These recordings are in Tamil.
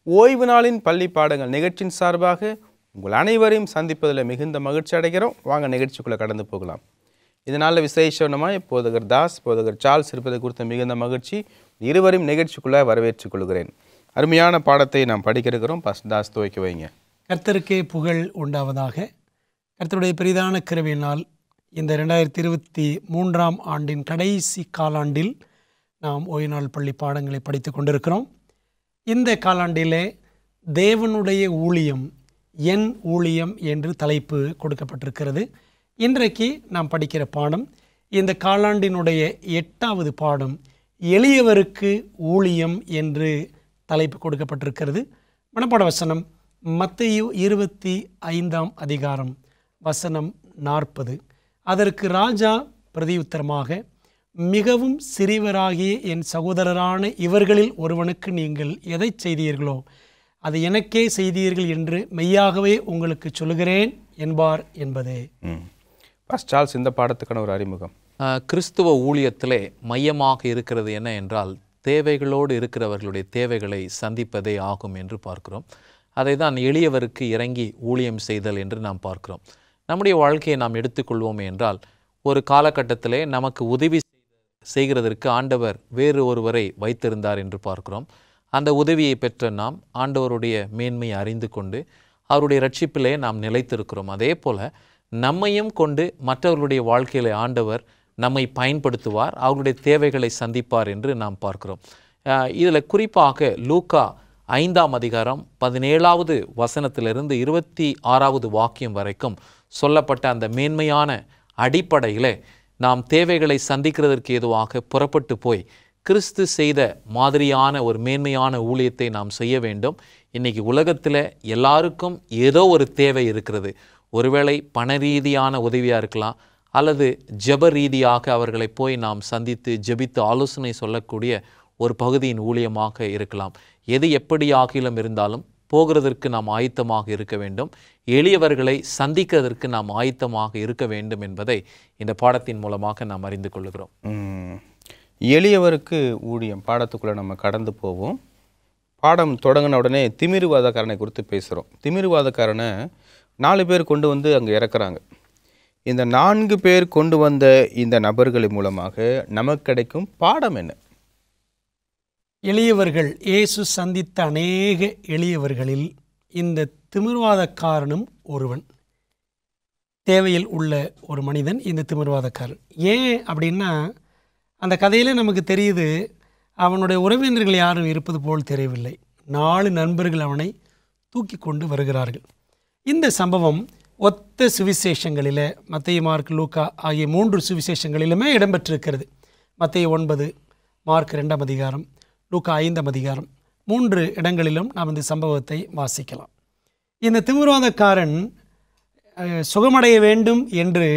ஓய்வு நாளின் பள்ளி பாடங்கள் நிகழ்ச்சியின் சார்பாக உங்கள் அனைவரையும் சந்திப்பதில் மிகுந்த மகிழ்ச்சி அடைகிறோம். வாங்க நிகழ்ச்சிக்குள்ளே கடந்து போகலாம். இதனால் விசேஷமாக போதகர் தாஸ், போதகர் சார்ல்ஸ் இருப்பதை குறித்த மிகுந்த மகிழ்ச்சி. இருவரையும் நிகழ்ச்சிக்குள்ளே வரவேற்றுக் கொள்கிறேன். அருமையான பாடத்தை நாம் படிக்க இருக்கிறோம். பாஸ்டர் தாஸ் துவக்கி வைங்க. கர்த்தருக்கே புகழ் உண்டாவதாக. கர்த்தருடைய பெரிதான கிருபையினால் இந்த 2023ஆம் ஆண்டின் கடைசி காலாண்டில் நாம் ஓய்வு நாள் பள்ளி பாடங்களை படித்து கொண்டிருக்கிறோம். இந்த காலாண்டிலே தேவனுடைய ஊழியம், என் ஊழியம் என்று தலைப்பு கொடுக்கப்பட்டிருக்கிறது. இன்றைக்கு நாம் படிக்கிற பாடம், இந்த காலாண்டினுடைய 8வது பாடம், எளியவருக்கு ஊழியம் என்று தலைப்பு கொடுக்கப்பட்டிருக்கிறது. மனப்பாட வசனம் மத்தேயு 25ஆம் அதிகாரம் வசனம் 40. அதற்கு ராஜா பிரதியுத்தரமாக, மிகவும் சிறியவராகிய என் சகோதரரான இவர்களில் ஒருவனுக்கு நீங்கள் எதை செய்தீர்களோ அதை எனக்கே செய்தீர்கள் என்று மெய்யாகவே உங்களுக்கு சொல்லுகிறேன் என்பார் என்பதே. பாஸ்டர் சார்ல்ஸ், இந்த பாடத்துக்கான ஒரு அறிமுகம். கிறிஸ்துவ ஊழியத்திலே மையமாக இருக்கிறது என்ன என்றால், தேவைகளோடு இருக்கிறவர்களுடைய தேவைகளை சந்திப்பதே ஆகும் என்று பார்க்கிறோம். அதை தான் எளியவருக்கு இறங்கி ஊழியம் செய்தல் என்று நாம் பார்க்கிறோம். நம்முடைய வாழ்க்கையை நாம் எடுத்துக்கொள்வோமே என்றால், ஒரு காலகட்டத்திலே நமக்கு உதவி செய்கிறதற்கு ஆண்டவர் வேறு ஒருவரை வைத்திருந்தார் என்று பார்க்கிறோம். அந்த உதவியை பெற்ற நாம் ஆண்டவருடைய மேன்மையை அறிந்து கொண்டு அவருடைய இரட்சிப்பிலே நாம் நிலைத்திருக்கிறோம். அதே போல் நம்மையும் கொண்டு மற்றவர்களுடைய வாழ்க்கையிலே ஆண்டவர் நம்மை பயன்படுத்துவார், அவர்களுடைய தேவைகளை சந்திப்பார் என்று நாம் பார்க்கிறோம். இதில் குறிப்பாக லூக்கா 5ஆம் அதிகாரம் 17வது வசனத்திலிருந்து 26வது வாக்கியம் வரைக்கும் சொல்லப்பட்ட அந்த மேன்மையான அடிப்படையில் நாம் தேவைகளை சந்திக்கிறதற்கு ஏதுவாக புறப்பட்டு போய் கிறிஸ்து செய்த மாதிரியான ஒரு மேன்மையான ஊழியத்தை நாம் செய்ய வேண்டும். இன்றைக்கி உலகத்தில் எல்லாருக்கும் ஏதோ ஒரு தேவை இருக்கிறது. ஒருவேளை பண ரீதியான உதவியாக இருக்கலாம், அல்லது ஜெப ரீதியாக அவர்களை போய் நாம் சந்தித்து ஜெபித்து ஆலோசனை சொல்லக்கூடிய ஒரு பகுதியின் ஊழியமாக இருக்கலாம். எது எப்படி ஆகிலும் இருந்தாலும் போகிறதற்கு நாம் ஆயத்தமாக இருக்க வேண்டும். எளியவர்களை சந்திக்கிறதற்கு நாம் ஆயத்தமாக இருக்க வேண்டும் என்பதை இந்த பாடத்தின் மூலமாக நாம் அறிந்து கொள்கிறோம். எளியவருக்கு ஊழியம் பாடத்துக்குள்ளே நம்ம கடந்து போவோம். பாடம் தொடங்கின உடனே திமிருவாதக்காரனை குறித்து பேசுகிறோம். திமிருவாதக்காரனை 4 பேர் கொண்டு வந்து அங்கே இறக்குறாங்க. இந்த 4 பேர் கொண்டு வந்த இந்த நபர்களின் மூலமாக நமக்கு கிடைக்கும் பாடம் என்ன? எளியவர்கள், இயேசு சந்தித்த அநேக எளியவர்களில் இந்த திமிர்வாதக்காரனும் ஒருவன். தேவையில் உள்ள ஒரு மனிதன் இந்த திமிர்வாதக்காரன். ஏன் அப்படின்னா, அந்த கதையில் நமக்கு தெரியுது, அவனுடைய உறவினர்கள் யாரும் இருப்பது போல் தெரியவில்லை. 4 நண்பர்கள் அவனை தூக்கி கொண்டு வருகிறார்கள். இந்த சம்பவம் ஒத்த சுவிசேஷங்களில், மத்தேயு, மார்க், லூக்கா ஆகிய 3 சுவிசேஷங்களிலுமே இடம்பெற்றிருக்கிறது. மத்தேயு 9, மார்க் 2ஆம் அதிகாரம், லூக்கா 5ஆம் அதிகாரம், 3 இடங்களிலும் நாம் இந்த சம்பவத்தை வாசிக்கலாம். இந்த திமிர்வாதக்காரன் சுகமடைய வேண்டும் என்று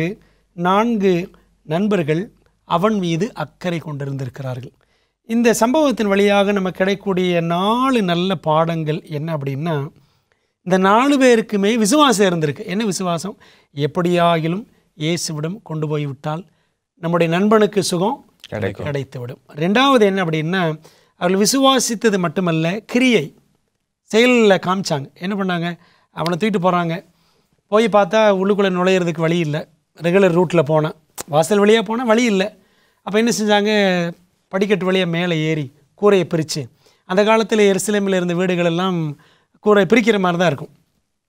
4 நண்பர்கள் அவன் மீது அக்கறை கொண்டிருந்திருக்கிறார்கள். இந்த சம்பவத்தின் வழியாக நமக்கு கிடைக்கக்கூடிய 4 நல்ல பாடங்கள் என்ன அப்படின்னா, இந்த 4 பேருக்குமே விசுவாசம் இருந்திருக்கு. என்ன விசுவாசம்? எப்படியாகிலும் இயேசுவிடம் கொண்டு போய்விட்டால் நம்முடைய நண்பனுக்கு சுகம் கிடைத்துவிடும். 2வது என்ன அப்படின்னா, அவர்கள் விசுவாசித்தது மட்டுமல்ல, கிரியை செயலில் காமிச்சாங்க. என்ன பண்ணாங்க? அவனை தூக்கிட்டு போகிறாங்க. போய் பார்த்தா உள்ளுக்குள்ளே நுழையிறதுக்கு வழி இல்லை. ரெகுலர் ரூட்டில் போனான், வாசல் வழியாக போனால் வழி இல்லை. அப்போ என்ன செஞ்சாங்க? படிக்கட்டு வழியாக மேலே ஏறி கூரையை பிரித்து, அந்த காலத்தில் எருசலேமில் இருந்த வீடுகளெல்லாம் கூரை பிரிக்கிற மாதிரி தான் இருக்கும்.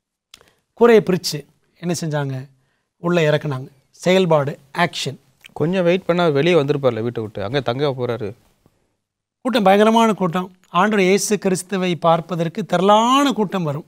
கூரையை பிரித்து என்ன செஞ்சாங்க? உள்ளே இறக்குனாங்க. செயல்பாடு, ஆக்ஷன். கொஞ்சம் வெயிட் பண்ணால் வெளியே வந்திருப்பார்ல வீட்டை விட்டு, அங்கே தங்க போகிறாரு. கூட்டம், பயங்கரமான கூட்டம். ஆண்டவர் இயேசு கிறிஸ்துவை பார்ப்பதற்கு திரளான கூட்டம் வரும்.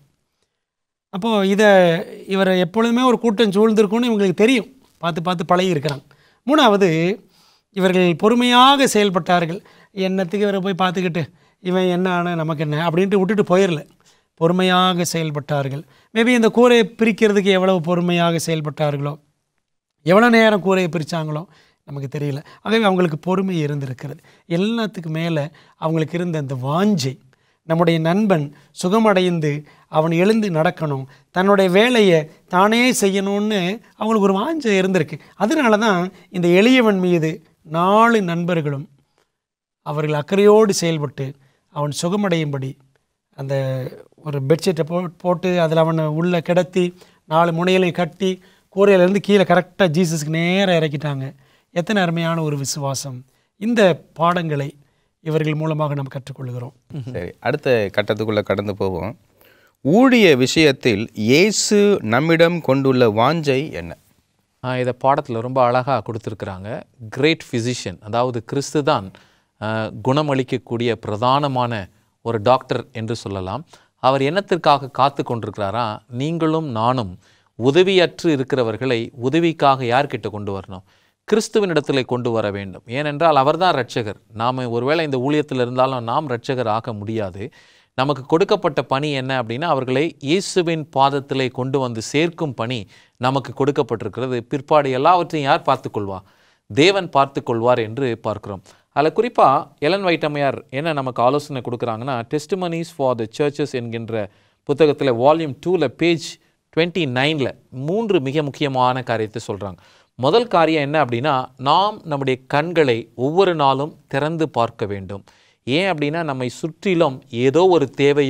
அப்போது இவரை எப்பொழுதுமே ஒரு கூட்டம் சூழ்ந்திருக்கும்னு இவங்களுக்கு தெரியும், பார்த்து பார்த்து பழகி இருக்கிறாங்க. 3வது, இவர்கள் பொறுமையாக செயல்பட்டார்கள். என்னத்துக்கு இவரை போய் பார்த்துக்கிட்டு இவன் என்ன ஆன நமக்கு என்ன அப்படின்ட்டு விட்டுட்டு போயிடல. பொறுமையாக செயல்பட்டார்கள். மேபி இந்த கூரையை பிரிக்கிறதுக்கு எவ்வளவு பொறுமையாக செயல்பட்டார்களோ, எவ்வளோ நேரம் கூரையை பிரித்தாங்களோ நமக்கு தெரியல. ஆகவே அவங்களுக்கு பொறுமை இருந்திருக்கிறது. எல்லாத்துக்கும் மேலே அவங்களுக்கு இருந்த அந்த வாஞ்சை, நம்முடைய நண்பன் சுகமடைந்து அவன் எழுந்து நடக்கணும், தன்னுடைய வேலையை தானே செய்யணும்னு அவங்களுக்கு ஒரு வாஞ்சை இருந்திருக்கு. அதனால தான் இந்த எளியவன் மீது 4 நண்பர்களும் அவர்கள் அக்கறையோடு செயல்பட்டு அவன் சுகமடையும்படி அந்த ஒரு பெட்ஷீட்டை போட்டு அதில் அவனை உள்ளே கிடத்தி 4 முனையிலையும் கட்டி கூரையிலேருந்து கீழே கரெக்டாக ஜீசஸ்க்கு நேராக இறக்கிட்டாங்க. எத்தனை அருமையான ஒரு விசுவாசம்! இந்த பாடங்களை இவர்கள் மூலமாக நாம் கற்றுக்கொள்கிறோம். சரி, அடுத்த கட்டத்துக்குள்ளே கடந்து போவோம். ஊழிய விஷயத்தில் இயேசு நம்மிடம் கொண்டுள்ள வாஞ்சை என்ன? இதை பாடத்தில் ரொம்ப அழகாக கொடுத்துருக்குறாங்க. கிரேட் ஃபிசிஷியன், அதாவது கிறிஸ்து தான் குணமளிக்கக்கூடிய பிரதானமான ஒரு டாக்டர் என்று சொல்லலாம். அவர் என்னத்திற்காக காத்து கொண்டிருக்கிறாரா? நீங்களும் நானும் உதவியற்று இருக்கிறவர்களை உதவிக்காக யார்கிட்ட கொண்டு வரணும்? கிறிஸ்துவனிடத்தில் கொண்டு வர வேண்டும். ஏனென்றால் அவர்தான் இரட்சகர். நாம் ஒருவேளை இந்த ஊழியத்தில் இருந்தாலும் நாம் இரட்சகர் ஆக முடியாது. நமக்கு கொடுக்கப்பட்ட பணி என்ன அப்படின்னா, அவர்களை இயேசுவின் பாதத்திலே கொண்டு வந்து சேர்க்கும் பணி நமக்கு கொடுக்கப்பட்டிருக்கிறது. பிற்பாடு எல்லாவற்றையும் யார் பார்த்துக்கொள்வா? தேவன் பார்த்து கொள்வார் என்று பார்க்கிறோம். அதில் குறிப்பாக எலன் வைட் அம்மையார் என்ன நமக்கு ஆலோசனை கொடுக்குறாங்கன்னா, டெஸ்டிமனிஸ் ஃபார் த சர்ச்சஸ் என்கின்ற புத்தகத்தில் வால்யூம் 2ல் பேஜ் 29ல் 3 மிக முக்கியமான காரியத்தை சொல்கிறாங்க. முதல் காரியம் என்ன அப்படின்னா, நாம் நம்முடைய கண்களை ஒவ்வொரு நாளும் திறந்து பார்க்க வேண்டும். ஏன் அப்படின்னா, நம்மை சுற்றிலும் ஏதோ ஒரு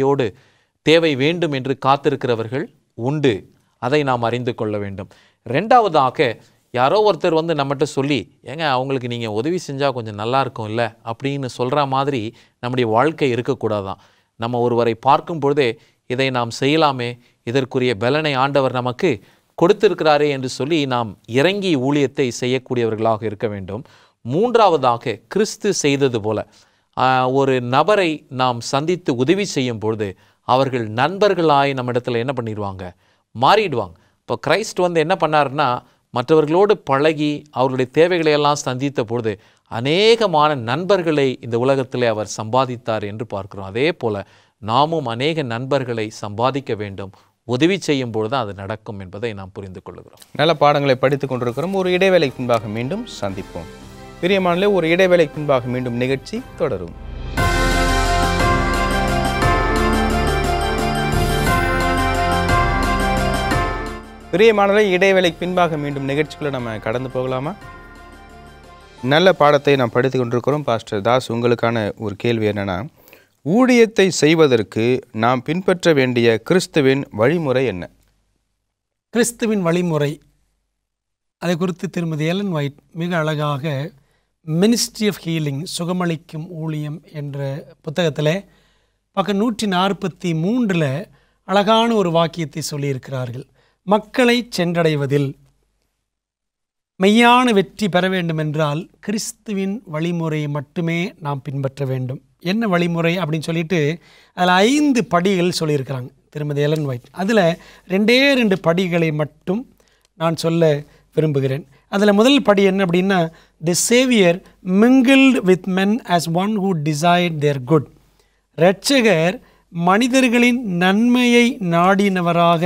தேவை வேண்டும் என்று காத்திருக்கிறவர்கள் உண்டு. அதை நாம் அறிந்து கொள்ள வேண்டும். 2வதாக, யாரோ ஒருத்தர் வந்து நம்மகிட்ட சொல்லி, ஏங்க அவங்களுக்கு நீங்கள் உதவி செஞ்சால் கொஞ்சம் நல்லா இருக்கும் இல்லை அப்படின்னு சொல்கிற மாதிரி நம்முடைய வாழ்க்கை இருக்கக்கூடாதான். நம்ம ஒருவரை பார்க்கும் பொழுதே இதை நாம் செய்யலாமே, இதற்குரிய பலனை ஆண்டவர் நமக்கு கொடுத்திருக்கிறாரே என்று சொல்லி நாம் இறங்கி ஊழியத்தை செய்யக்கூடியவர்களாக இருக்க வேண்டும். 3வதாக, கிறிஸ்து செய்தது போல ஒரு நபரை நாம் சந்தித்து உதவி செய்யும் பொழுது அவர்கள் நண்பர்களாய் நம்ம இடத்துல என்ன பண்ணிடுவாங்க? மாறிடுவாங்க. இப்போ கிரைஸ்ட் வந்து என்ன பண்ணாருன்னா, மற்றவர்களோடு பழகி அவர்களுடைய தேவைகளை எல்லாம் சந்தித்த பொழுது அநேகமான நண்பர்களை இந்த உலகத்திலே அவர் சம்பாதித்தார் என்று பார்க்கிறோம். அதே போல் நாமும் அநேக நண்பர்களை சம்பாதிக்க வேண்டும். உதவி செய்யும் பொழுது அது நடக்கும் என்பதை நாம் புரிந்து கொள்கிறோம். நல்ல பாடங்களை படித்துக் கொண்டிருக்கிறோம். ஒரு இடைவேளைக்கு பின்பாக மீண்டும் சந்திப்போம். பிரியமானவர்களே, ஒரு இடைவேளைக்கு பின்பாக மீண்டும் நிகழ்ச்சி தொடரும். பிரியமானவர்களே, இடைவேளைக்கு பின்பாக மீண்டும் நிகழ்ச்சிக்குள்ள நம்ம கடந்து போகலாமா? நல்ல பாடத்தை நாம் படித்துக் கொண்டிருக்கிறோம். பாஸ்டர் தாஸ், உங்களுக்கான ஒரு கேள்வி என்னன்னா, ஊழியத்தை செய்வதற்கு நாம் பின்பற்ற வேண்டிய கிறிஸ்துவின் வழிமுறை என்ன? கிறிஸ்துவின் வழிமுறை, அதை குறித்து திருமதி எலன் வைட் மிக அழகாக மினிஸ்ட்ரி ஆஃப் ஹீலிங், சுகமளிக்கும் ஊழியம் என்ற புத்தகத்தில் பக்கம் 143ல் அழகான ஒரு வாக்கியத்தை சொல்லியிருக்கிறார்கள். மக்களை சென்றடைவதில் மெய்யான வெற்றி பெற வேண்டுமென்றால் கிறிஸ்துவின் வழிமுறையை மட்டுமே நாம் பின்பற்ற வேண்டும். என்ன வழிமுறை அப்படின்னு சொல்லிட்டு அதில் 5 படிகள் சொல்லியிருக்கிறாங்க திருமதி எலன் வைட். அதில் 2 படிகளை மட்டும் நான் சொல்ல விரும்புகிறேன். அதில் முதல் படி என்ன அப்படின்னா, the saviour mingled with men as one who desired their good. இரட்சகர் மனிதர்களின் நன்மையை நாடினவராக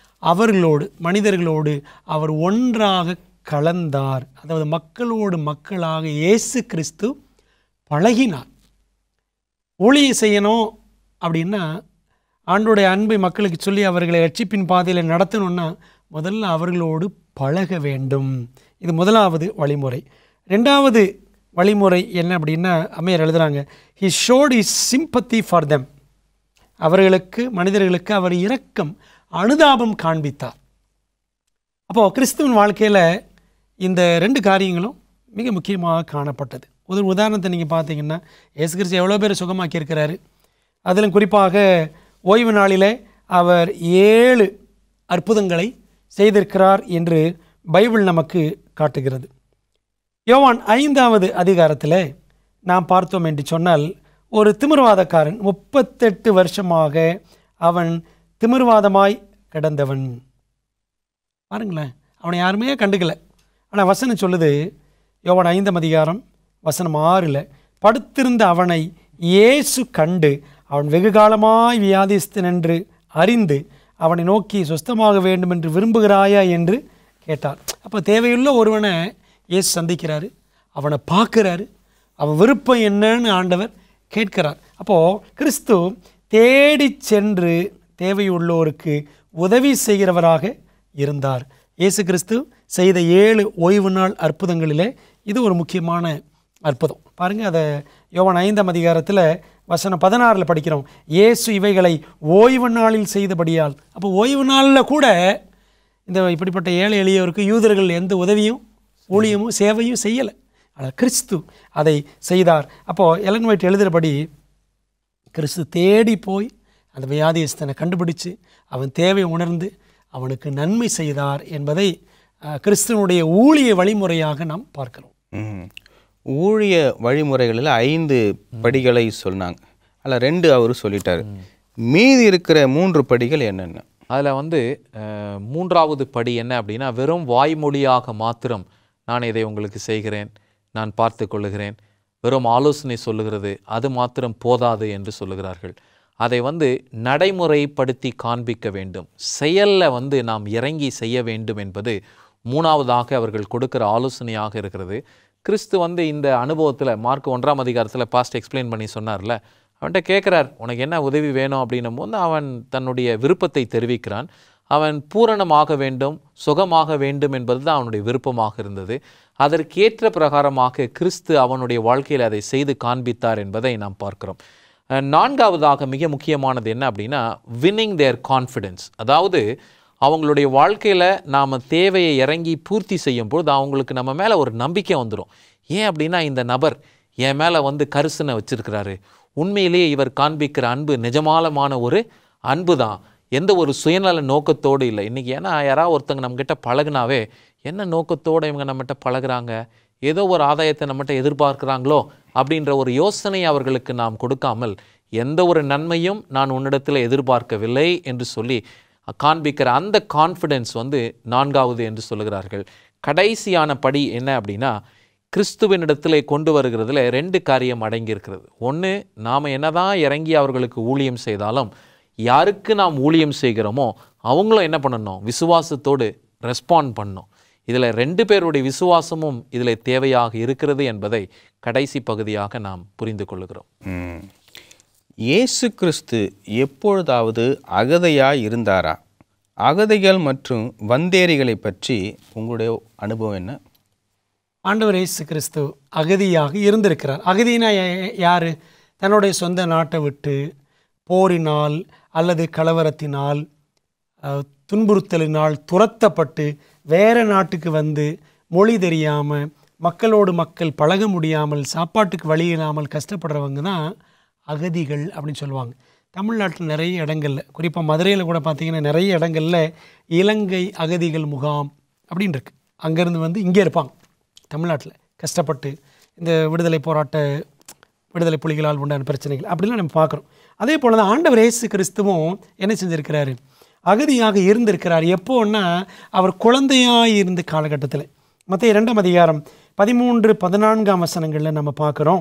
மனிதர்களோடு அவர் ஒன்றாக கலந்தார். அதாவது மக்களோடு மக்களாக இயேசு கிறிஸ்து பழகினார். ஊழியம் செய்யணும் அப்படின்னா, ஆண்டோடைய அன்பை மக்களுக்கு சொல்லி அவர்களை ரட்சிப்பின் பாதையில் நடத்தணும்னா முதல்ல அவர்களோடு பழக வேண்டும். இது முதலாவது வழிமுறை. 2வது வழிமுறை என்ன அப்படின்னா, அம்மையார் எழுதுகிறாங்க, he showed his sympathy for them. மனிதர்களுக்கு அவர் இரக்கம், அனுதாபம் காண்பித்தார். அப்போது கிறிஸ்துவின் வாழ்க்கையில் இந்த 2 காரியங்களும் மிக முக்கியமாக காணப்பட்டது. ஒரு உதாரணத்தை நீங்கள் பார்த்தீங்கன்னா, இயேசு கிறிஸ்து எவ்வளோ பேர் சுகமாக்கி இருக்கிறாரு. அதிலும் குறிப்பாக ஓய்வு நாளில் அவர் 7 அற்புதங்களை செய்திருக்கிறார் என்று பைபிள் நமக்கு காட்டுகிறது. யோவான் 5வது அதிகாரத்தில் நாம் பார்த்தோம் என்று சொன்னால், ஒரு திமிர்வாதக்காரன் 38 வருஷமாக அவன் திமிர்வாதமாய் கிடந்தவன். பாருங்களேன், அவனை யாருமே கண்டுக்கலை. ஆனால் வசனம் சொல்லுது, யோவான் 5ஆம் அதிகாரம் வசனம் 6ல், படுத்திருந்த அவனை இயேசு கண்டு அவன் வெகு காலமாய் வியாதிஸ்தன் என்று அறிந்து அவனை நோக்கி சுஸ்தமாக வேண்டும் என்று விரும்புகிறாயா என்று கேட்டார். அப்போ தேவையுள்ள ஒருவனை இயேசு சந்திக்கிறாரு, அவனை பார்க்குறாரு, அவன் விருப்பம் என்னன்னு ஆண்டவர் கேட்கிறார். அப்போது கிறிஸ்து தேடி சென்று தேவையுள்ளோருக்கு உதவி செய்கிறவராக இருந்தார். இயேசு கிறிஸ்து செய்த 7 ஓய்வு நாள் அற்புதங்களிலே இது ஒரு முக்கியமான அற்புதம். பாருங்கள், அதை யோவான் 5ஆம் அதிகாரத்தில் வசனம் 16 படிக்கிறோம், இயேசு இவைகளை ஓய்வு நாளில் செய்தபடியால். அப்போ ஓய்வு நாளில் கூட இந்த இப்படிப்பட்ட ஏழை எளியவருக்கு யூதர்கள் எந்த உதவியும் ஊழியமும் சேவையும் செய்யலை. ஆனால் கிறிஸ்து அதை செய்தார். அப்போது எலன் ஒயிட் எழுதுகிறபடி கிறிஸ்து தேடி போய் அந்த வியாதியஸ்தனை கண்டுபிடிச்சு அவன் தேவை உணர்ந்து அவனுக்கு நன்மை செய்தார் என்பதை கிறிஸ்துவனுடைய ஊழிய வழிமுறையாக நாம் பார்க்கிறோம். ஊழிய வழிமுறைகளில் 5 படிகளை சொன்னாங்க. அதில் 2 அவர் சொல்லிட்டார். மீதி இருக்கிற 3 படிகள் என்னென்ன? அதில் மூன்றாவது படி என்ன அப்படின்னா, வெறும் வாய்மொழியாக மாத்திரம் நான் இதை உங்களுக்கு செய்கிறேன், நான் பார்த்து கொள்ளுகிறேன், வெறும் ஆலோசனை சொல்லுகிறது அது மாத்திரம் போதாது என்று சொல்லுகிறார்கள். அதை நடைமுறைப்படுத்தி காண்பிக்க வேண்டும், செயலில் நாம் இறங்கி செய்ய வேண்டும் என்பது மூணாவதாக அவர்கள் கொடுக்கிற ஆலோசனையாக இருக்கிறது. கிறிஸ்து இந்த அனுபவத்தில் மார்க் 1ஆம் அதிகாரத்தில் பாஸ்ட் எக்ஸ்பிளைன் பண்ணி சொன்னார்ல, அவன்கிட்ட கேட்குறார் உனக்கு என்ன உதவி வேணும் அப்படின்னும் போது அவன் தன்னுடைய விருப்பத்தை தெரிவிக்கிறான். அவன் பூரணமாக வேண்டும், சுகமாக வேண்டும் என்பது தான் அவனுடைய விருப்பமாக இருந்தது. அதற்கேற்ற பிரகாரமாக கிறிஸ்து அவனுடைய வாழ்க்கையில் அதை செய்து காண்பித்தார் என்பதை நாம் பார்க்கிறோம். 4ஆவதாக மிக முக்கியமானது என்ன அப்படின்னா, வின்னிங் தேர் கான்ஃபிடென்ஸ். அதாவது அவங்களுடைய வாழ்க்கையில் நாம் தேவையை இறங்கி பூர்த்தி செய்யும் பொழுது அவங்களுக்கு நம்ம மேலே ஒரு நம்பிக்கை வந்துடும். ஏன் அப்படின்னா, இந்த நபர் என் மேலே கரிசனை வச்சிருக்கிறாரு, உண்மையிலேயே இவர் காண்பிக்கிற அன்பு நிஜமாலமான ஒரு அன்பு தான், எந்த ஒரு சுயநல நோக்கத்தோடு இல்லை. இன்றைக்கி ஏன்னா யாராவது ஒருத்தங்க நம்மக்கிட்ட பழகுனாவே என்ன நோக்கத்தோடு இவங்க நம்மகிட்ட பழகுறாங்க, ஏதோ ஒரு ஆதாயத்தை நம்மகிட்ட எதிர்பார்க்குறாங்களோ அப்படின்ற ஒரு யோசனை அவர்களுக்கு நாம் கொடுக்காமல், எந்த ஒரு நன்மையும் நான் உன்னிடத்தில் எதிர்பார்க்கவில்லை என்று சொல்லி காண்பிக்கிற அந்த கான்ஃபிடென்ஸ் 4ஆவது என்று சொல்லுகிறார்கள். கடைசியான படி என்ன அப்படின்னா, கிறிஸ்துவனிடத்திலே கொண்டு வருகிறதுல 2 காரியம் அடங்கியிருக்கிறது. ஒன்று, நாம் என்னதான் இறங்கி அவர்களுக்கு ஊழியம் செய்தாலும் யாருக்கு நாம் ஊழியம் செய்கிறோமோ அவங்களும் என்ன பண்ணணும், விசுவாசத்தோடு ரெஸ்பாண்ட் பண்ணணும். இதில் 2 பேருடைய விசுவாசமும் இதில் தேவையாக இருக்கிறது என்பதை கடைசி பகுதியாக நாம் புரிந்து கொள்ளுகிறோம். இயேசு கிறிஸ்து எப்பொழுதாவது அகதையாய் இருந்தாரா? அகதைகள் மற்றும் வந்தேரிகளை பற்றி உங்களுடைய அனுபவம் என்ன? ஆண்டவர் இயேசு கிறிஸ்து அகதியாக இருந்திருக்கிறார். அகதினா யார்? தன்னுடைய சொந்த நாட்டை விட்டு போரினால் அல்லது கலவரத்தினால் துன்புறுத்தலினால் துரத்தப்பட்டு வேறு நாட்டுக்கு மொழி தெரியாமல், மக்களோடு மக்கள் பழக முடியாமல், சாப்பாட்டுக்கு வழி இல்லாமல் கஷ்டப்படுறவங்க தான் அகதிகள் அப்படின்னு சொல்லுவாங்க. தமிழ்நாட்டில் நிறைய இடங்களில், குறிப்பாக மதுரையில் கூட பார்த்திங்கன்னா நிறைய இடங்களில் இலங்கை அகதிகள் முகாம் அப்படின்னு இருக்குது. அங்கேருந்து இங்கே இருப்பாங்க தமிழ்நாட்டில் கஷ்டப்பட்டு, இந்த விடுதலை புலிகளால் உண்டான பிரச்சனைகள் அப்படிலாம் நம்ம பார்க்குறோம். அதே போல் தான் ஆண்டவர் இயேசு கிறிஸ்துவும் என்ன செஞ்சுருக்கிறாரு, அகதியாக இருந்திருக்கிறார். எப்போன்னா அவர் குழந்தையாக இருந்த காலகட்டத்தில். மத்திய 2ஆம் அதிகாரம் 13-14 வசனங்களில் நம்ம பார்க்குறோம்,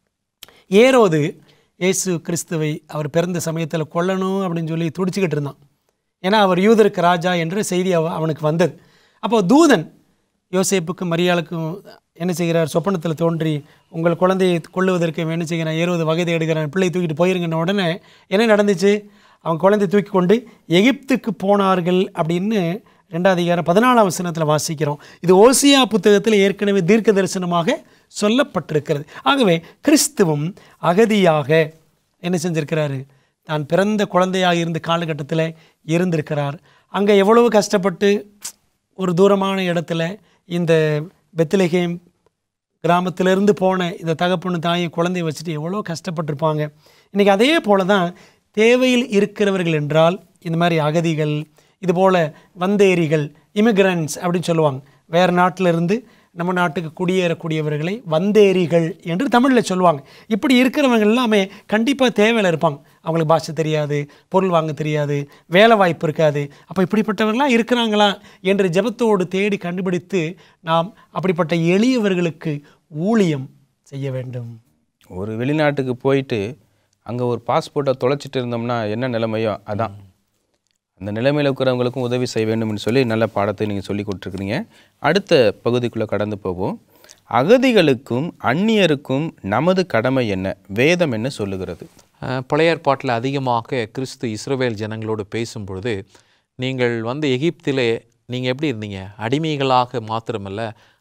ஏரோது இயேசு கிறிஸ்துவை அவர் பிறந்த சமயத்தில் கொல்லணும் அப்படின்னு சொல்லி துடிச்சிக்கிட்டு இருந்தான். ஏன்னா அவர் யூதருக்கு ராஜா என்ற செய்தி அவனுக்கு வந்தது. அப்போது தூதன் யோசேப்புக்கும் மரியாளுக்கும் என்ன செய்கிறார், சொப்பனத்தில் தோன்றி உங்கள் குழந்தையை கொள்ளுவதற்கு என்ன செய்கிறான், ஏரோது வகை தேடுகிறான், பிள்ளை தூக்கிட்டு போயிருங்கன்ன உடனே என்ன நடந்துச்சு, அவங்க குழந்தை தூக்கி கொண்டு எகிப்துக்கு போனார்கள் அப்படின்னு 2ஆம் அதிகாரம் 14ஆம் வசனத்தில் வாசிக்கிறோம். இது ஓசியா புத்தகத்தில் ஏற்கனவே தீர்க்க தரிசனமாக சொல்லப்பட்டிருக்கிறது. ஆகவே கிறிஸ்துவும் அகதியாக என்ன செஞ்சிருக்கிறாரு, தான் பிறந்த குழந்தையாக இருந்த காலகட்டத்தில் இருந்திருக்கிறார். அங்கே எவ்வளவு கஷ்டப்பட்டு ஒரு தூரமான இடத்துல இந்த பெத்லகேம் கிராமத்திலிருந்து போன இந்த தகப்பனு தாயும் குழந்தைய வச்சுட்டு எவ்வளோ கஷ்டப்பட்டிருப்பாங்க. இன்றைக்கி அதே போல தான் தேவையில் இருக்கிறவர்கள் என்றால் இந்த மாதிரி அகதிகள், இதுபோல் வந்தேரிகள், இமிக்ரண்ட்ஸ் அப்படின்னு சொல்லுவாங்க. வேறு நாட்டிலிருந்து நம்ம நாட்டுக்கு குடியேறக்கூடியவர்களை வந்தேரிகள் என்று தமிழில் சொல்லுவாங்க. இப்படி இருக்கிறவங்க எல்லாமே கண்டிப்பாக தேவையில் இருப்பாங்க. அவங்களுக்கு பாஷை தெரியாது, பொருள் வாங்க தெரியாது, வேலை வாய்ப்பு இருக்காது. அப்போ இப்படிப்பட்டவர்களாம் இருக்கிறாங்களா என்று ஜெபத்தோடு தேடி கண்டுபிடித்து நாம் அப்படிப்பட்ட எளியவர்களுக்கு ஊழியம் செய்ய வேண்டும். ஒரு வெளிநாட்டுக்கு போயிட்டு அங்கே ஒரு பாஸ்போர்ட்டை தொலைச்சிட்டு இருந்தோம்னா என்ன நிலைமையோ அதான், அந்த நிலைமையில் இருக்கிறவங்களுக்கும் உதவி செய்ய வேண்டும்னு சொல்லி நல்ல பாடத்தை நீங்கள் சொல்லி கொடுத்துருக்குறீங்க. அடுத்த பகுதிக்குள்ளே கடந்து போவோம். அகதிகளுக்கும் அந்நியருக்கும் நமது கடமை என்ன, வேதம் என்ன சொல்லுகிறது? பழைய ஏற்பாட்டில் அதிகமாக கிறிஸ்து இஸ்ரவேல் ஜனங்களோடு பேசும் பொழுது, நீங்கள் எகிப்திலே நீங்கள் எப்படி இருந்தீங்க, அடிமைகளாக மாத்திரமல்ல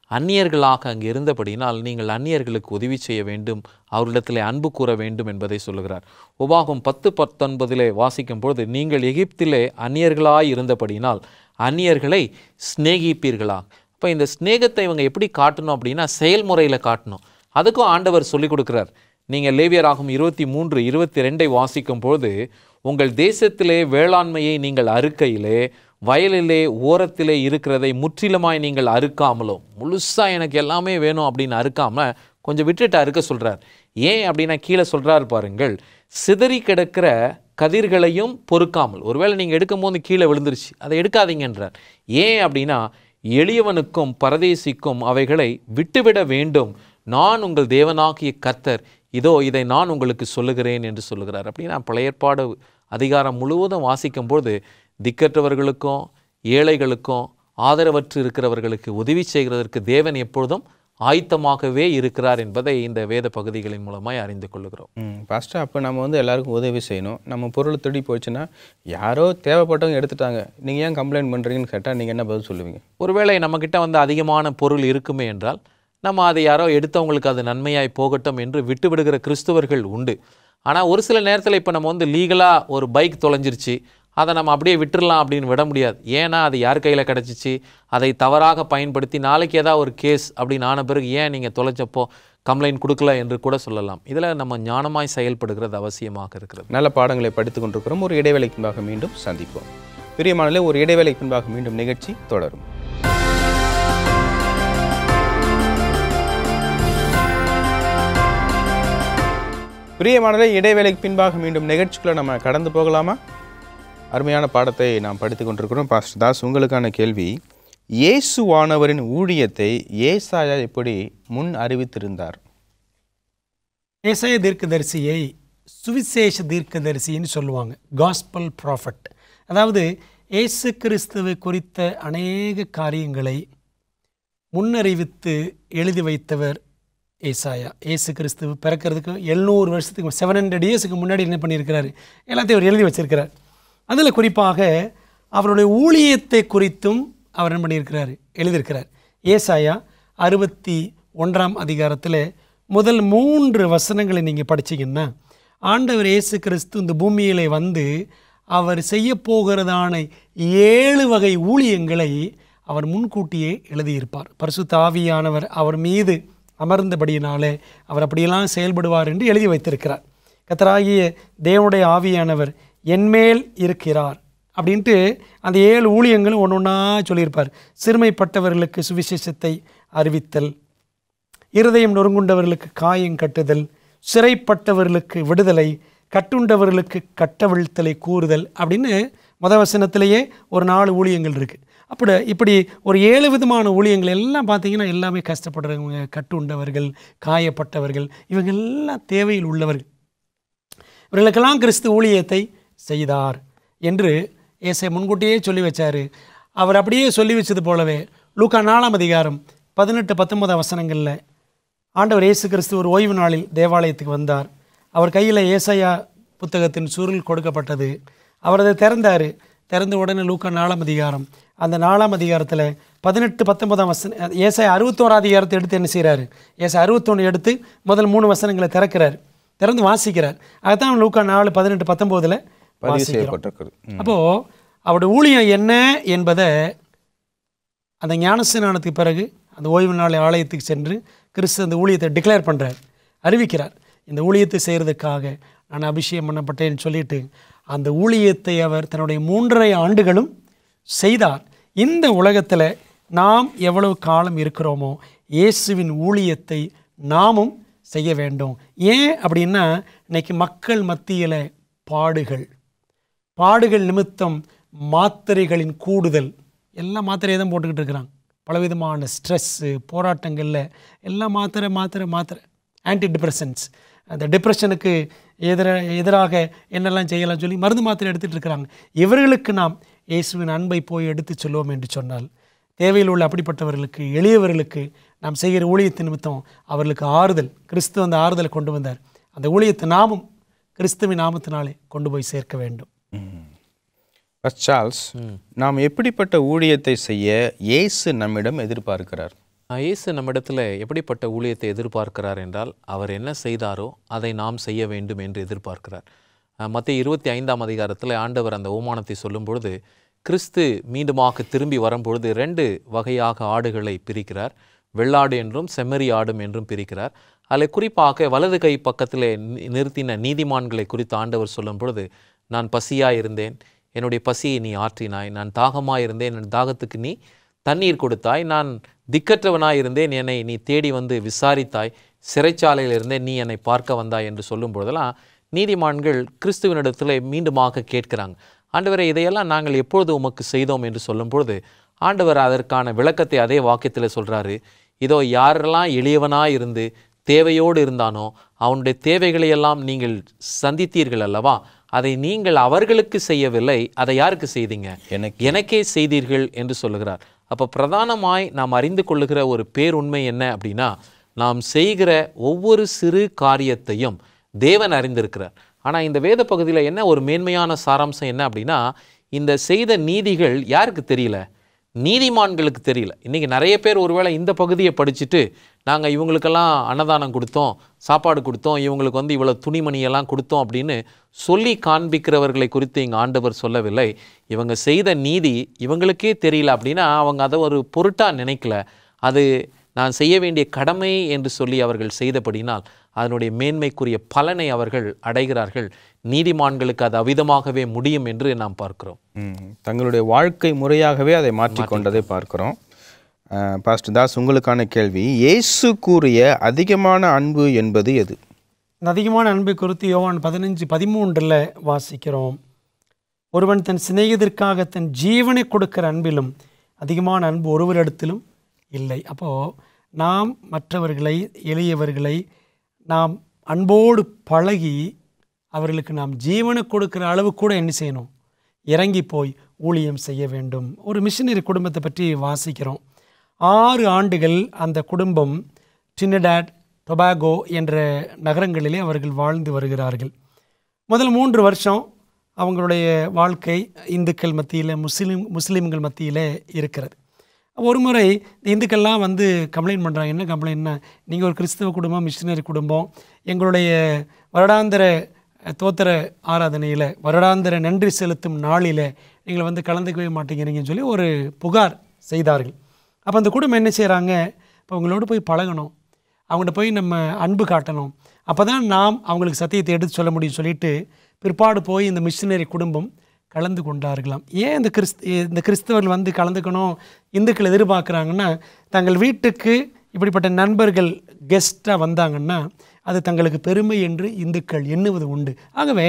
அந்நியர்களாக அங்கே இருந்தபடினால் நீங்கள் அந்நியர்களுக்கு உதவி செய்ய வேண்டும், அவரிடத்திலே அன்பு கூற வேண்டும் என்பதை சொல்லுகிறார். உபாகம் 10:19 வாசிக்கும்போது, நீங்கள் எகிப்திலே அந்நியர்களாய் இருந்தபடினால் அந்நியர்களை சிநேகிப்பீர்களா. இப்போ இந்த ஸ்நேகத்தை இவங்க எப்படி காட்டணும் அப்படின்னா செயல்முறையில் காட்டணும். அதுக்கும் ஆண்டவர் சொல்லிக் கொடுக்குறார். நீங்கள் லேவியராகும் 23:22 வாசிக்கும்போது, உங்கள் தேசத்திலே வேளாண்மையை நீங்கள் அறுக்கையிலே வயலிலே ஓரத்திலே இருக்கிறதை முற்றிலுமாய் நீங்கள் அறுக்காமலும், முழுசாக எனக்கு எல்லாமே வேணும் அப்படின்னு அறுக்காமல் கொஞ்சம் விட்டுட்டு அறுக்க சொல்கிறார். ஏன் அப்படின்னா கீழே சொல்கிறார் பாருங்கள், சிதறி கிடக்கிற கதிர்களையும் பொறுக்காமல். ஒருவேளை நீங்கள் எடுக்கும் போது கீழே விழுந்துருச்சு, அதை எடுக்காதீங்கன்றார். ஏன் அப்படின்னா எளியவனுக்கும் பரதேசிக்கும் அவைகளை விட்டுவிட வேண்டும், நான் உங்கள் தேவனாகிய கர்த்தர், இதோ இதை நான் உங்களுக்கு சொல்லுகிறேன் என்று சொல்லுகிறார். அப்படின்னா பழைய ஏற்பாடு அதிகாரம் முழுவதும் வாசிக்கும்போது திக்கற்றவர்களுக்கும் ஏழைகளுக்கும் ஆதரவற்று இருக்கிறவர்களுக்கு உதவி செய்கிறதற்கு தேவன் எப்பொழுதும் ஆயத்தமாகவே இருக்கிறார் என்பதை இந்த வேத பகுதிகளின் மூலமாய் அறிந்து கொள்ளுகிறோம். பாஸ்டர், அப்போ நம்ம வந்து எல்லாருக்கும் உதவி செய்யணும். நம்ம பொருள் திருடி போச்சுன்னா யாரோ தேவைப்பட்டவங்க எடுத்துட்டாங்க, நீங்கள் ஏன் கம்ப்ளைண்ட் பண்ணுறீங்கன்னு கேட்டால் நீங்கள் என்ன பதில் சொல்லுவீங்க? ஒருவேளை நம்மக்கிட்ட வந்து அதிகமான பொருள் இருக்குமே என்றால் நம்ம அதை யாரோ எடுத்தவங்களுக்கு அது நன்மையாய் போகட்டும் என்று விட்டு விடுகிற கிறிஸ்துவர்கள் உண்டு. ஆனால் ஒரு சில நேரத்தில் இப்போ நம்ம வந்து லீகலாக ஒரு பைக் தொலைஞ்சிருச்சு, அதை நம்ம அப்படியே விட்டுடலாம் அப்படின்னு விட முடியாது. ஏன்னா அது யார் கையில் கிடச்சிச்சு, அதை தவறாக பயன்படுத்தி நாளைக்கு ஏதாவது ஒரு கேஸ் அப்படின்னு ஆன பிறகு ஏன் நீங்கள் தொலைச்சப்போ கம்ப்ளைண்ட் கொடுக்கல என்று கூட சொல்லலாம். இதில் நம்ம ஞானமாய் செயல்படுகிறது அவசியமாக இருக்கிறது. நல்ல பாடங்களை படித்து கொண்டிருக்கிறோம். ஒரு இடைவேளைக்கு பின்பாக மீண்டும் சந்திப்போம். பிரியமானவர்களே, ஒரு இடைவேளைக்கு பின்பாக மீண்டும் நிகழ்ச்சி தொடரும். பிரியமானவர்களே, இடைவேளைக்கு பின்பாக மீண்டும் நிகழ்ச்சிக்குள்ளே நம்ம கடந்து போகலாமா? அருமையான பாடத்தை நாம் படித்து கொண்டிருக்கிறோம். பாஸ்டர் தாஸ், உங்களுக்கான கேள்வி, இயேசுவானவரின் ஊழியத்தை ஏசாயா எப்படி முன் அறிவித்திருந்தார்? ஏசாயா தீர்க்கதரிசியை சுவிசேஷ தீர்க்கதரிசின்னு சொல்லுவாங்க, காஸ்பல் ப்ராஃபட். அதாவது இயேசு கிறிஸ்துவை குறித்த அநேக காரியங்களை முன்னறிவித்து எழுதி வைத்தவர் ஏசாயா. இயேசு கிறிஸ்துவ பிறக்கிறதுக்கு 700 வருஷத்துக்கு 700 இயர்ஸுக்கு முன்னாடி என்ன பண்ணியிருக்கிறாரு, எல்லாத்தையும் அவர் எழுதி வச்சிருக்கிறார். அதில் குறிப்பாக அவருடைய ஊழியத்தை குறித்தும் அவர் என்ன பண்ணியிருக்கிறார், எழுதியிருக்கிறார். ஏசாயா 61ஆம் அதிகாரத்தில் முதல் 3 வசனங்களை நீங்கள் படிச்சிங்கன்னா, ஆண்டவர் இயேசு கிறிஸ்து இந்த பூமியிலே வந்து அவர் செய்ய போகிறதான 7 வகை ஊழியங்களை அவர் முன்கூட்டியே எழுதியிருப்பார். பரிசுத்த ஆவியானவர் அவர் மீது அமர்ந்தபடியினாலே அவர் அப்படியெல்லாம் செயல்படுவார் என்று எழுதி வைத்திருக்கிறார். கர்த்தராகிய தேவனுடைய ஆவியானவர் என்மேல் இருக்கிறார் அப்படின்ட்டு அந்த 7 ஊழியங்களும் ஒன்று ஒன்றா சொல்லியிருப்பார். சிறுமைப்பட்டவர்களுக்கு சுவிசேஷத்தை அறிவித்தல், இருதயம் நொறுங்குண்டவர்களுக்கு காயம் கட்டுதல், சிறைப்பட்டவர்களுக்கு விடுதலை, கட்டுண்டவர்களுக்கு கட்டவிழ்த்தலை கூறுதல் அப்படின்னு வசனத்திலேயே ஒரு 4 ஊழியங்கள் இருக்குது. இப்படி ஒரு 7 விதமான ஊழியங்கள் எல்லாம் பார்த்தீங்கன்னா எல்லாமே கஷ்டப்படுறவங்க, கட்டுண்டவர்கள், காயப்பட்டவர்கள், இவங்க எல்லாம் தேவையில் உள்ளவர்கள். இவர்களுக்கெல்லாம் கிறிஸ்து ஊழியத்தை செய்தார் என்று ஏசாயா முன்கூட்டியே சொல்லி வச்சார். அவர் அப்படியே சொல்லி வச்சது போலவே லூக்கா 4ஆம் அதிகாரம் 18-19 வசனங்களில் ஆண்டவர் இயேசு கிறிஸ்து ஒரு ஓய்வு நாளில் தேவாலயத்துக்கு வந்தார். அவர் கையில் ஏசாயா புத்தகத்தின் சுருள் கொடுக்கப்பட்டது. அவர் அதை திறந்தார். திறந்த உடனே லூக்கா 4ஆம் அதிகாரம், அந்த 4ஆம் அதிகாரத்தில் 18-19 வசனம், ஏசாயா 61ஆம் அதிகாரத்தை எடுத்து என்ன செய்கிறாரு, ஏசாயா 61 எடுத்து முதல் 3 வசனங்களை திறக்கிறார், திறந்து வாசிக்கிறார். அதுதான் லூக்கா 4:18-19 வாசிக்கப்பட்டிருக்கிறது. அப்போது அவருடைய ஊழியம் என்ன என்பதை அந்த ஞானஸ்நானத்துக்கு பிறகு அந்த ஓய்வு நாள் ஆலயத்துக்கு சென்று கிறிஸ்து அந்த ஊழியத்தை டிக்ளேர் பண்ணுறார், அறிவிக்கிறார். இந்த ஊழியத்தை செய்கிறதுக்காக நான் அபிஷேகம் பண்ணப்பட்டேன்னு சொல்லிட்டு அந்த ஊழியத்தை அவர் தன்னுடைய 3.5 ஆண்டுகளும் செய்தார். இந்த உலகத்தில் நாம் எவ்வளவு காலம் இருக்கிறோமோ இயேசுவின் ஊழியத்தை நாமும் செய்ய வேண்டும். ஏன் அப்படின்னா இன்னைக்கு மக்கள் மத்தியில் பாடுகள் நிமித்தம் மாத்திரைகளின் கூடுதல், எல்லாம் மாத்திரையை தான் போட்டுக்கிட்டு இருக்கிறாங்க. பலவிதமான ஸ்ட்ரெஸ்ஸு, போராட்டங்களில் எல்லாம் மாத்திரை ஆன்டி டிப்ரெஷன்ஸ், அந்த டிப்ரெஷனுக்கு எதிராக என்னெல்லாம் செய்யலாம் சொல்லி மருந்து மாத்திரை எடுத்துகிட்டு இருக்கிறாங்க. இவர்களுக்கு நாம் இயேசுவின் அன்பை போய் எடுத்து சொல்லுவோம் என்று சொன்னால், தேவையில் உள்ள அப்படிப்பட்டவர்களுக்கு, எளியவர்களுக்கு நாம் செய்கிற ஊழியத்தின் நிமித்தம் அவர்களுக்கு ஆறுதல், கிறிஸ்து அந்த ஆறுதலை கொண்டு வந்தார். அந்த ஊழியத்தை நாமும் கிறிஸ்துவின் நாமத்தினாலே கொண்டு போய் சேர்க்க வேண்டும். சார்ல்ஸ், நாம் எப்படிப்பட்ட ஊழியத்தை செய்ய இயேசு நம்மிடம் எதிர்பார்க்கிறார்? இயேசு நம்மிடத்தில் எப்படிப்பட்ட ஊழியத்தை எதிர்பார்க்கிறார் என்றால், அவர் என்ன செய்தாரோ அதை நாம் செய்ய வேண்டும் என்று எதிர்பார்க்கிறார். மத்தேயு 25ஆம் அதிகாரத்தில் ஆண்டவர் அந்த உவமானத்தை சொல்லும் பொழுது, கிறிஸ்து மீண்டுமாக திரும்பி வரும்பொழுது 2 வகையாக ஆடுகளை பிரிக்கிறார். வெள்ளாடு என்றும் செம்மறி ஆடும் என்றும் பிரிக்கிறார். அதில் குறிப்பாக வலது கை பக்கத்தில் நிறுத்தின நீதிமான்களை குறித்து ஆண்டவர் சொல்லும் பொழுது, நான் பசியாக இருந்தேன், என்னுடைய பசியை நீ ஆற்றினாய். நான் தாகமாக இருந்தேன், என் தாகத்துக்கு நீ தண்ணீர் கொடுத்தாய். நான் திக்கற்றவனாய் இருந்தேன், என்னை நீ தேடி வந்து விசாரித்தாய். சிறைச்சாலையில் இருந்தேன், நீ என்னை பார்க்க வந்தாய் என்று சொல்லும் பொழுதெல்லாம் நீதிமான்கள் கிறிஸ்துவனிடத்தில் மீண்டுமாக கேட்கிறாங்க, ஆண்டவரை இதையெல்லாம் நாங்கள் எப்பொழுது உமக்கு செய்தோம் என்று சொல்லும் பொழுது ஆண்டவர் அதற்கான விளக்கத்தை அதே வாக்கியத்தில் சொல்கிறாரு. இதோ யாரெல்லாம் எளியவனாய் இருந்து தேவையோடு இருந்தானோ அவனுடைய தேவைகளையெல்லாம் நீங்கள் சந்தித்தீர்கள் அல்லவா, அதை நீங்கள் அவர்களுக்கு செய்யவில்லை, அதை யாருக்கு செய்தீங்க? எனக்கே செய்தீர்கள் என்று சொல்லுகிறார். அப்போ பிரதானமாய் நாம் அறிந்து கொள்ளுகிற ஒரு பேருண்மை என்ன அப்படின்னா, நாம் செய்கிற ஒவ்வொரு சிறு காரியத்தையும் தேவன் அறிந்திருக்கிறார். ஆனால் இந்த வேத பகுதியில் என்ன ஒரு மேன்மையான சாராம்சம் என்ன அப்படின்னா, இந்த செய்த நீதிகள் யாருக்கு தெரியல? நீதிமான்களுக்கு தெரியல. இன்றைக்கி நிறைய பேர் ஒருவேளை இந்த பகுதியை படிச்சுட்டு, நாங்கள் இவங்களுக்கெல்லாம் அன்னதானம் கொடுத்தோம், சாப்பாடு கொடுத்தோம், இவங்களுக்கு வந்து இவ்வளோ துணிமணியெல்லாம் கொடுத்தோம் அப்படின்னு சொல்லி காண்பிக்கிறவர்களை குறித்து இங்கே ஆண்டவர் சொல்லவில்லை. இவங்க செய்த நீதி இவங்களுக்கே தெரியல அப்படின்னா அவங்க அதை ஒரு பொருட்டாக நினைக்கல. அது நான் செய்ய வேண்டிய கடமை என்று சொல்லி அவர்கள் செய்தபடினால் அதனுடைய மேன்மைக்குரிய பலனை அவர்கள் அடைகிறார்கள். நீதிமான்களுக்கு அது அவிதமாகவே முடியும் என்று நாம் பார்க்கிறோம். தங்களுடைய வாழ்க்கை முறையாகவே அதை மாற்றிக்கொண்டதை பார்க்கிறோம். பாஸ்டர் தாஸ், உங்களுக்கான கேள்வி, இயேசு கூறிய அதிகமான அன்பு என்பது எது? அதிகமான அன்பை குறித்து யோவான் 15:13 வாசிக்கிறோம். ஒருவன் தன் சிநேகிதற்காக தன் ஜீவனை கொடுக்கிற அன்பிலும் அதிகமான அன்பு ஒருவரிடத்திலும் இல்லை. அப்போது நாம் மற்றவர்களை, எளியவர்களை நாம் அன்போடு பழகி அவர்களுக்கு நாம் ஜீவனை கொடுக்கிற அளவு கூட என்ன செய்யணும்? இறங்கி போய் ஊழியம் செய்ய வேண்டும். ஒரு மிஷனரி குடும்பத்தை பற்றி வாசிக்கிறோம். 6 ஆண்டுகள் அந்த குடும்பம் டிரினிடாட் டொபாகோ என்ற நகரங்களிலே அவர்கள் வாழ்ந்து வருகிறார்கள். முதல் 3 வருஷம் அவங்களுடைய வாழ்க்கை இந்துக்கள் மத்தியில், முஸ்லீம்கள் மத்தியில் இருக்கிறது. ஒரு முறை இந்துக்கள்லாம் வந்து கம்ப்ளைண்ட் பண்ணுறாங்க. என்ன கம்ப்ளைண்ட்னா, நீங்கள் ஒரு கிறிஸ்தவ குடும்பம், மிஷினரி குடும்பம், எங்களுடைய வருடாந்திர தோத்திர ஆராதனையில், வருடாந்திர நன்றி செலுத்தும் நாளில் நீங்கள் வந்து கலந்துக்கவே மாட்டேங்கிறீங்கன்னு சொல்லி ஒரு புகார் செய்தார்கள். அப்போ அந்த குடும்பம் என்ன செய்கிறாங்க, இப்போ அவங்களோட போய் பழகணும், அவங்கள்ட்ட போய் நம்ம அன்பு காட்டணும், அப்போ தான் நாம் அவங்களுக்கு சத்தியத்தை எடுத்து சொல்ல முடியும் சொல்லிட்டு பிற்பாடு போய் இந்த மிஷினரி குடும்பம் கலந்து கொண்டார்களாம். ஏன் இந்த கிறிஸ்தவர்கள் வந்து கலந்துக்கணும் இந்துக்கள் எதிர்பார்க்குறாங்கன்னா, தங்கள் வீட்டுக்கு இப்படிப்பட்ட நண்பர்கள் கெஸ்ட்டாக வந்தாங்கன்னா அது தங்களுக்கு பெருமை என்று இந்துக்கள் எண்ணுவது உண்டு. ஆகவே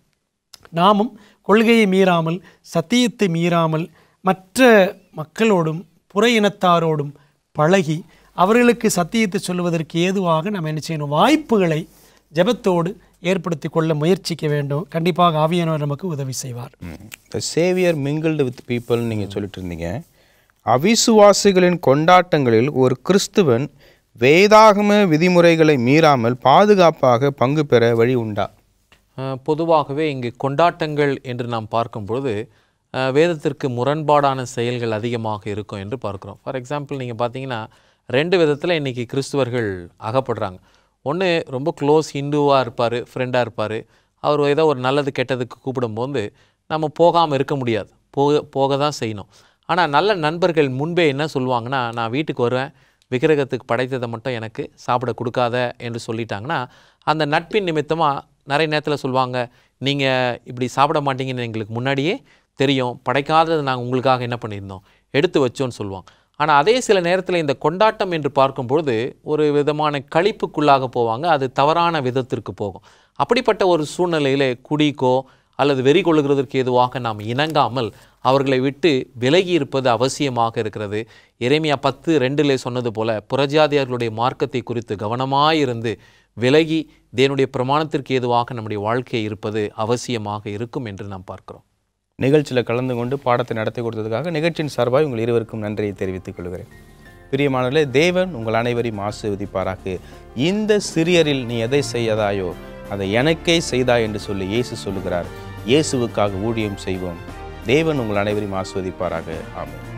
நாமும் கொள்கையை மீறாமல், சத்தியத்தை மீறாமல் மற்ற மக்களோடும் புற இனத்தாரோடும் பழகி அவர்களுக்கு சத்தியத்தை சொல்லுவதற்கு ஏதுவாக நம்ம என்ன செய்யணும்? வாய்ப்புகளை ஜெபத்தோடு ஏற்படுத்தி கொள்ள முயற்சிக்க வேண்டும். கண்டிப்பாக ஆவியானவர் நமக்கு உதவி செய்வார். The Savior mingled with people நீங்கள் சொல்லிட்டு இருந்தீங்க. அவிசுவாசிகளின் கொண்டாட்டங்களில் ஒரு கிறிஸ்துவன் வேதாகம விதிமுறைகளை மீறாமல் பாதுகாப்பாக பங்கு பெற வழி உண்டா? பொதுவாகவே இங்கு கொண்டாட்டங்கள் என்று நாம் பார்க்கும்பொழுது வேதத்திற்கு முரண்பாடான செயல்கள் அதிகமாக இருக்கும் என்று பார்க்குறோம். ஃபார் எக்ஸாம்பிள் நீங்கள் பார்த்தீங்கன்னா 2 விதத்தில் இன்றைக்கி கிறிஸ்துவர்கள் அகப்படுறாங்க. ஒன்று, ரொம்ப க்ளோஸ் ஹிந்துவாக இருப்பார், ஃப்ரெண்டாக இருப்பார், அவர் ஏதோ ஒரு நல்லது கெட்டதுக்கு கூப்பிடும்போது நம்ம போகாமல் இருக்க முடியாது, போக தான் செய்யணும். ஆனால் நல்ல நண்பர்கள் முன்பே என்ன சொல்லுவாங்கன்னா, நான் வீட்டுக்கு வருவேன், விக்கிரகத்துக்கு படைத்ததை மட்டும் எனக்கு சாப்பிட கொடுக்காத என்று சொல்லிட்டாங்கன்னா, அந்த நட்பின் நிமித்தமாக நிறைய நேரத்தில் சொல்லுவாங்க, நீங்கள் இப்படி சாப்பிட மாட்டீங்கன்னு எங்களுக்கு முன்னாடியே தெரியும், படைக்காதது நாங்கள் உங்களுக்காக என்ன பண்ணியிருந்தோம், எடுத்து வச்சோன்னு சொல்லுவாங்க. ஆனால் அதே சில நேரத்தில் இந்த கொண்டாட்டம் என்று பார்க்கும்பொழுது ஒரு விதமான களிப்புக்குள்ளாக போவாங்க, அது தவறான விதத்திற்கு போகும். அப்படிப்பட்ட ஒரு சூழ்நிலையில் குடிக்கோ அல்லது வெறி கொள்ளுகிறதற்கு எதுவாக நாம் இணங்காமல் அவர்களை விட்டு விலகி இருப்பது அவசியமாக இருக்கிறது. எரேமியா 10:2 சொன்னது போல புறஜாதியார்களுடைய மார்க்கத்தை குறித்து கவனமாயிருந்து விலகி தேவனுடைய பிரமாணத்திற்கு ஏதுவாக நம்முடைய வாழ்க்கை இருப்பது அவசியமாக இருக்கும் என்று நாம் பார்க்கிறோம். நிகழ்ச்சியில் கலந்து கொண்டு பாடத்தை நடத்தி கொடுத்ததுக்காக நிகழ்ச்சியின் சார்பாக உங்கள் இருவருக்கும் நன்றியை தெரிவித்துக் கொள்கிறேன். பிரியமானவர்களே, தேவன் உங்கள் அனைவரையும் ஆசீர்வதிப்பாராக. இந்த சிறியரில் நீ எதை செய்யதாயோ அதை எனக்கே செய்தாய் என்று சொல்லி இயேசு சொல்லுகிறார். இயேசுவுக்காக ஊழியம் செய்வோம். தேவன் உங்கள் அனைவரையும் ஆசீர்வதிப்பாராக. ஆமென்.